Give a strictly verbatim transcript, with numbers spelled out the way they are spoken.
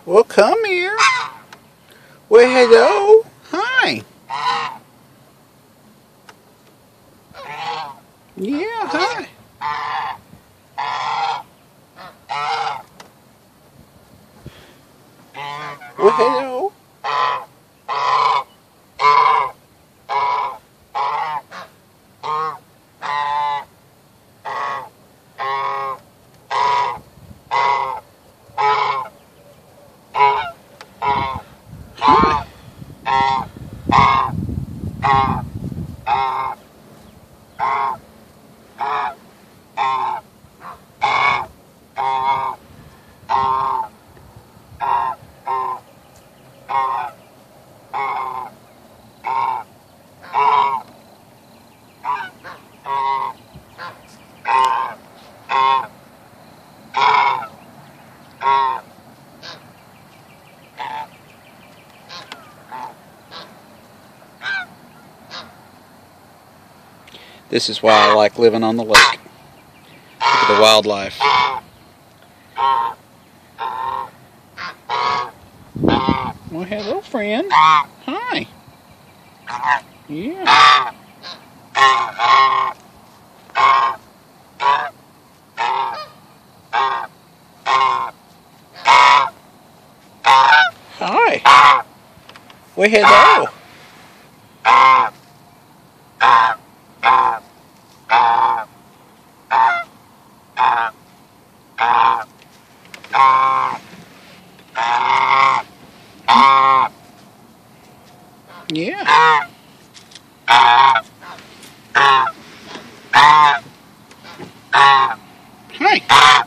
Well, come here. Well, hello. Hi. Yeah, hi. Well, hello. Hi. This is why I like living on the lake. Look at the wildlife. Well, hello, friend. Hi. Yeah. Hi. Well, hello. Yeah. Hi.